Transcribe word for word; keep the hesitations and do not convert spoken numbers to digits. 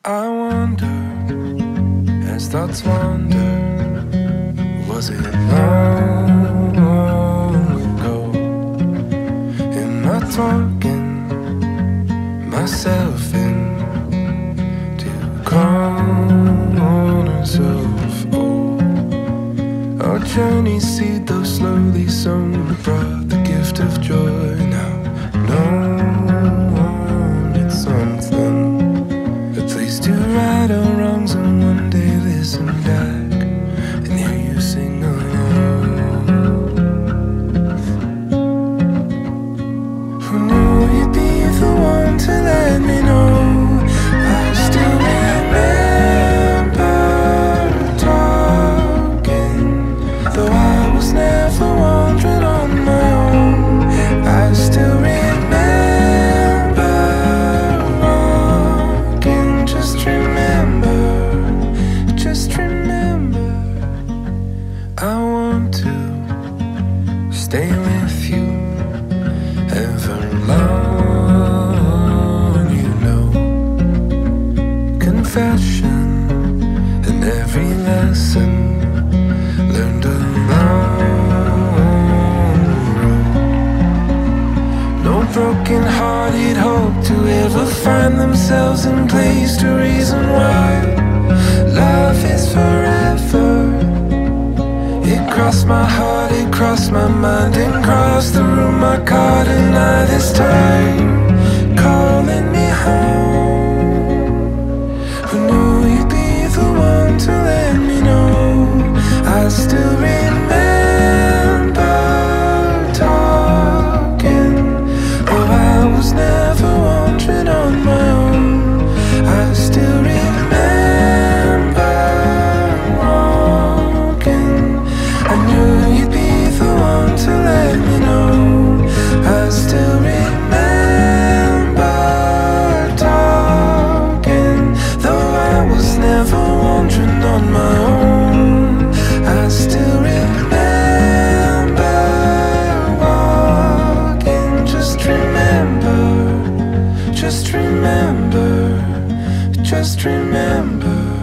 I wonder, as thoughts wander, was it long ago? Am I talking myself into corners of oh, our journey seed, though slowly sown, brought the gift of joy. Now no one needs something, a place to right our wrongs, and one day listen back and hear you sing along. Who knew you'd be the one to let me know? I still remember talking, though I was never wandering on my own. I still remember walking. Just remember, just remember, I want to stay with you ever long, you know. Confession and every lesson learned along the road. No broken-hearted hope to ever find themselves in place to reason why love is forever. It crossed my heart, it crossed my mind, and crossed the room I caught an eye this time, calling me home. Who knew you'd be the one to let me know? I still remember talking, oh, I was never wandering on my own. I still remember walking. I knew you'd be the one to let me know. I still remember talking, though I was never wandering on my own. I still remember walking. Just remember, just remember, just remember.